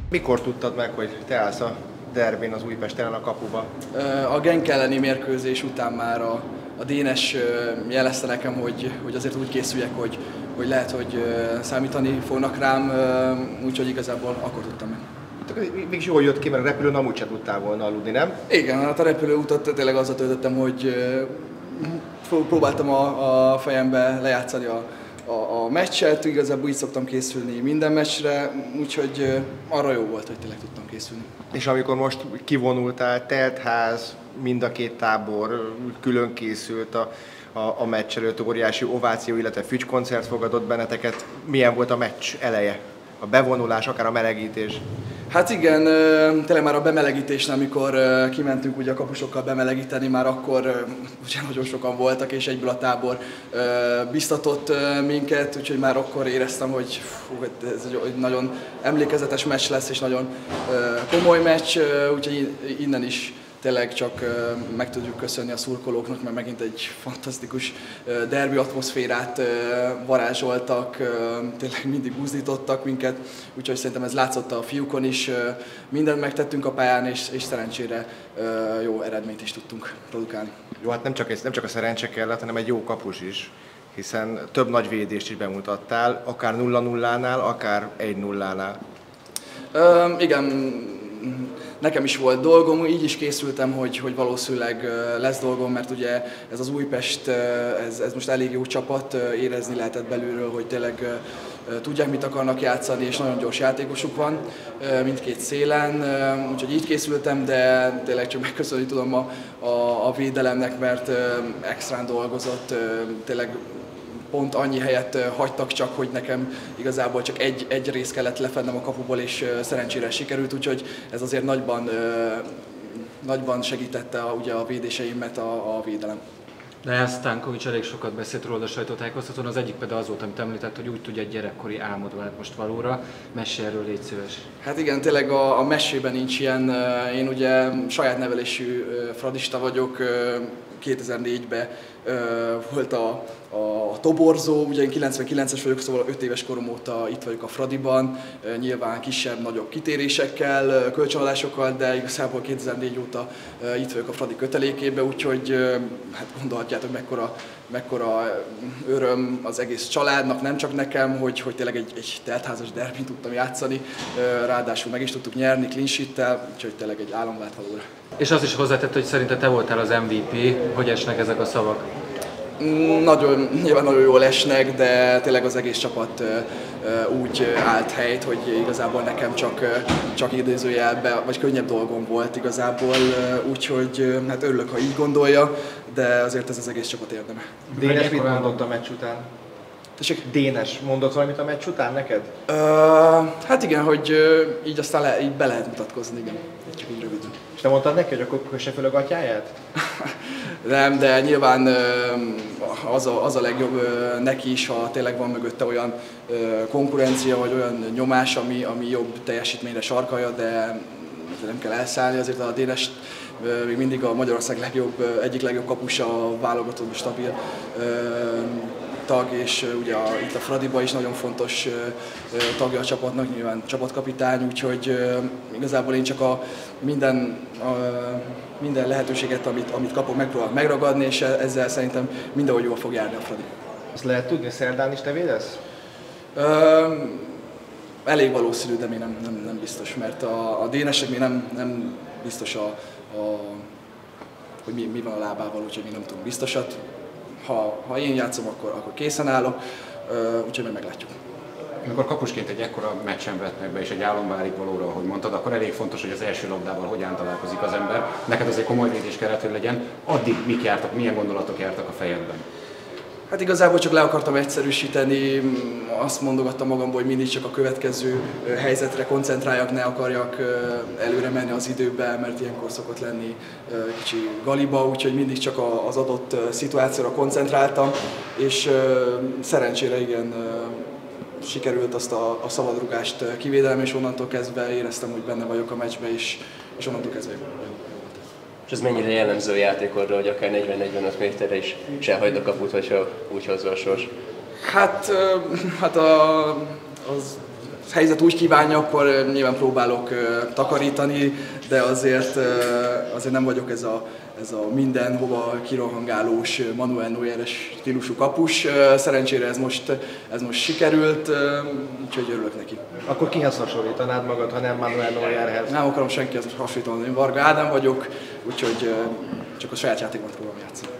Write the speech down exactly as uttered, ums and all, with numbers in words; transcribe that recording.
Mikor tudtad meg, hogy te állsz a derbén az Újpest ellen a kapuba? A Genk elleni mérkőzés után már a, a Dénes jelezte nekem, hogy, hogy azért úgy készüljek, hogy, hogy lehet, hogy számítani fognak rám, úgyhogy igazából akkor tudtam meg. Mégis jól jött ki, mert a repülőn amúgy sem tudtál volna aludni, nem? Igen, hát a repülőutat tényleg azzal töltöttem, hogy próbáltam a, a fejembe lejátszani a, a, a meccset, igazából így szoktam készülni minden meccsre, úgyhogy arra jó volt, hogy tényleg tudtam készülni. És amikor most kivonultál, teltház, mind a két tábor külön készült a, a, a meccs előtt, óriási ováció, illetve fügykoncert fogadott benneteket. Milyen volt a meccs eleje? A bevonulás, akár a melegítés? Hát igen, tényleg már a bemelegítésnél, amikor kimentünk ugye a kapusokkal bemelegíteni, már akkor ugye nagyon sokan voltak, és egyből a tábor biztatott minket, úgyhogy már akkor éreztem, hogy fú, ez egy nagyon emlékezetes meccs lesz, és nagyon komoly meccs, úgyhogy innen is tényleg csak meg tudjuk köszönni a szurkolóknak, mert megint egy fantasztikus derbi atmoszférát varázsoltak, tényleg mindig buzdítottak minket, úgyhogy szerintem ez látszott a fiúkon is. Mindent megtettünk a pályán, és, és szerencsére jó eredményt is tudtunk produkálni. Jó, hát nem csak, nem csak a szerencse kellett, hanem egy jó kapus is, hiszen több nagy védést is bemutattál, akár nulla nullánál, akár egy nullánál. Ö, igen, nekem is volt dolgom, így is készültem, hogy, hogy valószínűleg lesz dolgom, mert ugye ez az Újpest, ez, ez most elég jó csapat, érezni lehetett belülről, hogy tényleg tudják, mit akarnak játszani, és nagyon gyors játékosuk van mindkét szélen, úgyhogy így készültem, de tényleg csak megköszönni tudom a, a, a védelemnek, mert extrán dolgozott, tényleg pont annyi helyet hagytak csak, hogy nekem igazából csak egy, egy rész kellett lefednem a kapuból, és szerencsére sikerült, úgyhogy ez azért nagyban, nagyban segítette a, ugye a védéseimet a, a védelem. De Stankovics elég sokat beszélt róla a sajtótájékoztatón, az egyik például az volt, amit említett, hogy úgy tudja egy gyerekkori álmod vált most valóra. Mesélj erről, légy szíves. Hát igen, tényleg a, a mesében nincs ilyen. Én ugye saját nevelésű fradista vagyok, kétezer-négyben volt a, a toborzó, ugye én kilencvenkilences vagyok, szóval öt éves korom óta itt vagyok a Fradiban, nyilván kisebb-nagyobb kitérésekkel, kölcsönadásokkal, de igazából kétezer-négy óta itt vagyok a Fradi kötelékében, úgyhogy hát gondolhatjátok, mekkora, mekkora öröm az egész családnak, nem csak nekem, hogy, hogy tényleg egy, egy teltházas derbin tudtam játszani, ráadásul meg is tudtuk nyerni clean sheettel, úgyhogy tényleg egy álom vált valóra. És az is hozzátett, hogy szerinted te voltál az em vé pé, hogy esnek ezek a szavak? Nagyon, nyilván nagyon jól esnek, de tényleg az egész csapat úgy állt helyt, hogy igazából nekem csak, csak idézőjelben, vagy könnyebb dolgom volt igazából, úgyhogy hát örülök, ha így gondolja, de azért ez az egész csapat érdeme. Dénes mit mondott a meccs után? Tessék? Dénes mondott valamit a meccs után neked? Uh, hát igen, hogy uh, így aztán le, így be lehet mutatkozni, igen. Csak így röviden. És te mondtad neki, hogy akkor kösse föl a gatyáját? Nem, de nyilván uh, az a, az a legjobb uh, neki is, ha tényleg van mögötte olyan uh, konkurencia, vagy olyan nyomás, ami, ami jobb teljesítményre sarkalja, de nem kell elszállni, azért a Dénes uh, még mindig a Magyarország legjobb, uh, egyik legjobb kapusa, válogatott, stabil uh, tag, és uh, ugye a, itt a Fradiba is nagyon fontos uh, tagja a csapatnak, nyilván csapatkapitány, úgyhogy uh, igazából én csak a minden, uh, minden lehetőséget, amit, amit kapok, megpróbálok megragadni, és ezzel szerintem mindenhogy jól fog járni a Fradi. Azt lehet tudni, szerdán is te védesz? Uh, elég valószínű, de még nem, nem, nem biztos, mert a, a Dénesek még nem, nem biztos, a, a, hogy mi, mi van a lábával, úgyhogy még nem tudunk biztosat. Ha, ha én játszom, akkor, akkor készen állok, úgyhogy meg meglátjuk. Amikor kapusként egy ekkora meccsen vetnek be, és egy álom válik valóra, ahogy mondtad, akkor elég fontos, hogy az első labdával hogyan találkozik az ember. Neked az egy komoly védés kellett, hogy legyen. Addig mik jártak, milyen gondolatok jártak a fejedben? Hát igazából csak le akartam egyszerűsíteni, azt mondogattam magamból, hogy mindig csak a következő helyzetre koncentráljak, ne akarjak előre menni az időbe, mert ilyenkor szokott lenni kicsi galiba, úgyhogy mindig csak az adott szituációra koncentráltam, és szerencsére igen, sikerült azt a, a szabadrugást kivédelem, és onnantól kezdve éreztem, hogy benne vagyok a meccsbe, és, és onnantól kezdve jó. És ez mennyire jellemző a játékodra, hogy akár negyven-negyvenöt méterre is se hagyd a kaput, hogyha úgy hozza a sors? Hát, hát a, az helyzet úgy kívánja, akkor nyilván próbálok takarítani, de azért, azért nem vagyok ez a, ez a mindenhova kirohangálós Manuel Neuer-es stílusú kapus. Szerencsére ez most, ez most sikerült, úgyhogy örülök neki. Akkor kihez hasonlítanád magad, ha nem Manuel Neuerhez? Nem akarom senkihez hasonlítani, én Varga Ádám vagyok, úgyhogy csak a saját játékban próbálom játszani.